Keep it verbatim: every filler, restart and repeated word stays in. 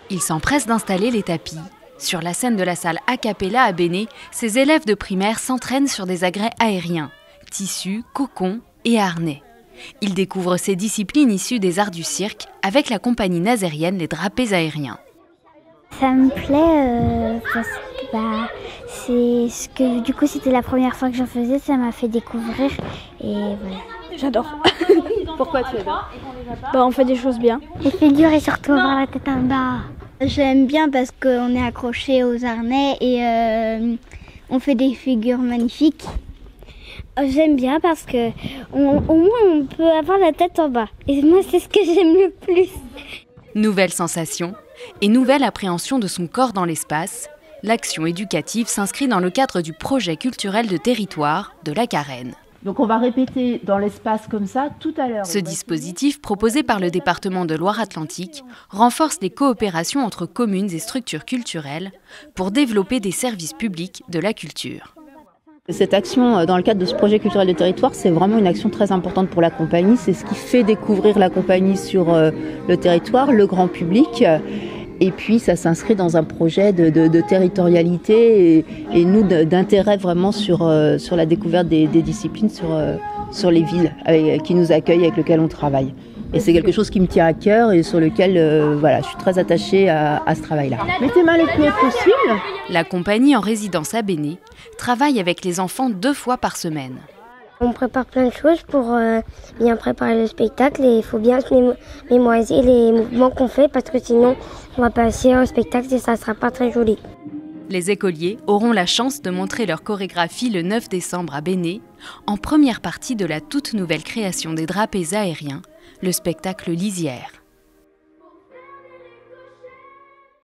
Il s'empresse d'installer les tapis. Sur la scène de la salle a cappella à Béné, ces élèves de primaire s'entraînent sur des agrès aériens, tissus, cocons et harnais. Ils découvrent ces disciplines issues des arts du cirque avec la compagnie nazérienne Les Drapés Aériens. Ça me plaît euh, parce que bah, c'est ce que du coup c'était la première fois que j'en faisais, ça m'a fait découvrir et voilà. J'adore. Pourquoi tu adores? Bah, on fait des choses bien. Les figures et surtout avoir la tête en bas. J'aime bien parce qu'on est accroché aux harnais et euh, on fait des figures magnifiques. J'aime bien parce que on, au moins on peut avoir la tête en bas. Et moi c'est ce que j'aime le plus. Nouvelle sensation et nouvelle appréhension de son corps dans l'espace, l'action éducative s'inscrit dans le cadre du projet culturel de territoire de la Carène. Donc on va répéter dans l'espace comme ça tout à l'heure. Ce dispositif, proposé par le département de Loire-Atlantique, renforce les coopérations entre communes et structures culturelles pour développer des services publics de la culture. Cette action dans le cadre de ce projet culturel de territoire, c'est vraiment une action très importante pour la compagnie. C'est ce qui fait découvrir la compagnie sur le territoire, le grand public. Et puis ça s'inscrit dans un projet de, de, de territorialité et, et nous d'intérêt vraiment sur, euh, sur la découverte des, des disciplines sur, euh, sur les villes avec, qui nous accueillent, avec lesquelles on travaille. Et c'est quelque chose qui me tient à cœur et sur lequel euh, voilà, je suis très attachée à, à ce travail-là. Mettez main les plus haut possible. La compagnie en résidence à Béné travaille avec les enfants deux fois par semaine. On prépare plein de choses pour euh, bien préparer le spectacle et il faut bien se mémo mémoriser les mouvements qu'on fait parce que sinon on va passer au spectacle et ça ne sera pas très joli. Les écoliers auront la chance de montrer leur chorégraphie le neuf décembre à Béné, en première partie de la toute nouvelle création des Drapés Aériens, le spectacle Lisière.